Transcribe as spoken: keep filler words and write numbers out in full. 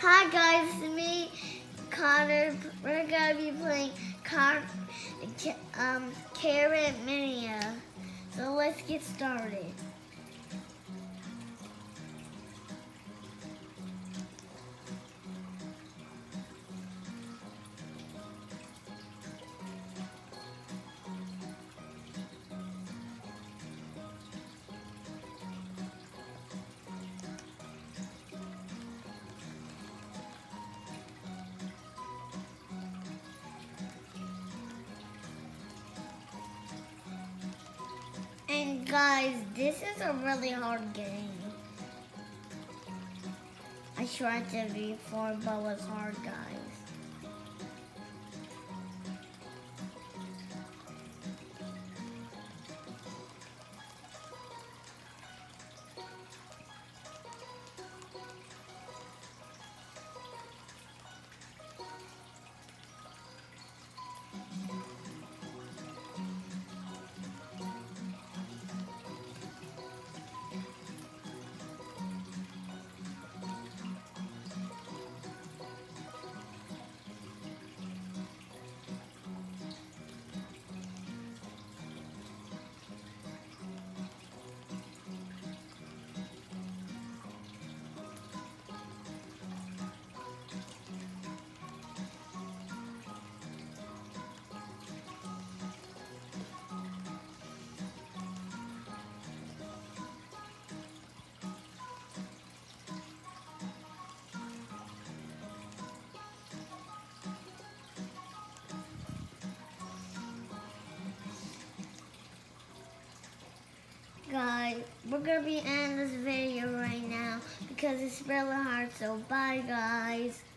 Hi guys, it's me, Connor. We're gonna be playing car, um, Carrot Mania. So let's get started. And guys, this is a really hard game. I tried it before, but it was hard, guys. Guys, we're gonna be ending this video right now because it's really hard, so bye guys.